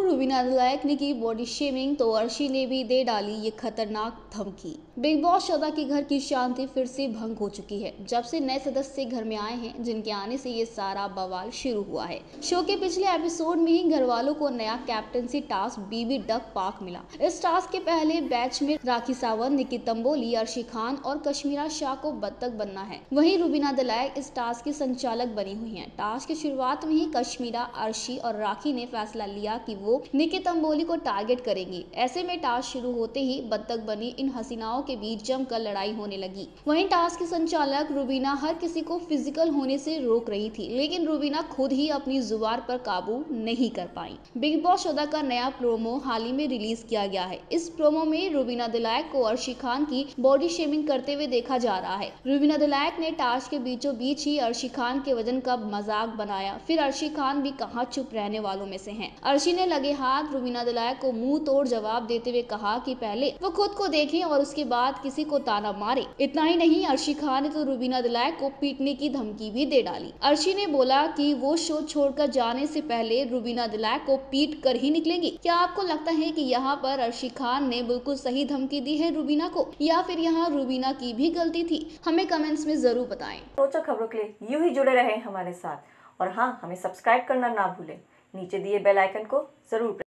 रुबीना दिलैक ने की body shaming तो अर्शी ने भी दे डाली ये खतरनाक धमकी। बिग बॉस 14 के घर की शांति फिर से भंग हो चुकी है जब से नए सदस्य घर में आए हैं, जिनके आने से ये सारा बवाल शुरू हुआ है। शो के पिछले एपिसोड में ही घर वालों को नया captaincy task BB duck park मिला। इस टास्क के पहले बैच में राखी सावंत, निकी तंबोली, अर्शी खान और कश्मीरा शाह को बत्तख बनना है। वहीं रुबीना दिलैक इस टास्क की संचालक बनी हुई हैं। टास्क की शुरुआत में ही कश्मीरा, अर्शी और राखी ने फैसला लिया कि वो निकी तंबोली को टारगेट करेंगी। ऐसे में टास्क शुरू होते ही बत्तख बनी इन हसीनाओं के बीच जमकर लड़ाई होने लगी। वहीं टास्क की संचालक रुबीना हर किसी को फिजिकल होने से रोक रही थी, लेकिन रुबीना खुद ही अपनी जुबान पर काबू नहीं कर पाई। बिग बॉस 14 का नया प्रोमो हाल ही में रिलीज किया गया है। इस प्रोमो में रुबीना दिलैक को अर्शी खान की बॉडी शेमिंग करते हुए देखा जा रहा है। रुबीना दिलैक ने टास्क के बीचों बीच ही अर्शी खान के वजन का मजाक बनाया। फिर अर्शी खान भी कहाँ चुप रहने वालों में से हैं। अर्शी ने लगे हाथ रुबीना दिलैक को मुंह तोड़ जवाब देते हुए कहा कि पहले वो खुद को देखें और उसके बाद किसी को ताना मारे। इतना ही नहीं, अर्शी खान ने तो रुबीना दिलैक को पीटने की धमकी भी दे डाली। अर्शी ने बोला कि वो शो छोड़कर जाने से पहले रुबीना दिलैक को पीट कर ही निकलेगी। क्या आपको लगता है कि यहाँ पर अर्शी खान ने बिल्कुल सही धमकी दी है रुबीना को, या फिर यहाँ रुबीना की भी गलती थी? हमें कमेंट्स में जरूर बताएं। रोचक खबरों के लिए यूं ही जुड़े रहें हमारे साथ, और हाँ, हमें सब्सक्राइब करना ना भूलें। नीचे दिए बेल आइकन को जरूर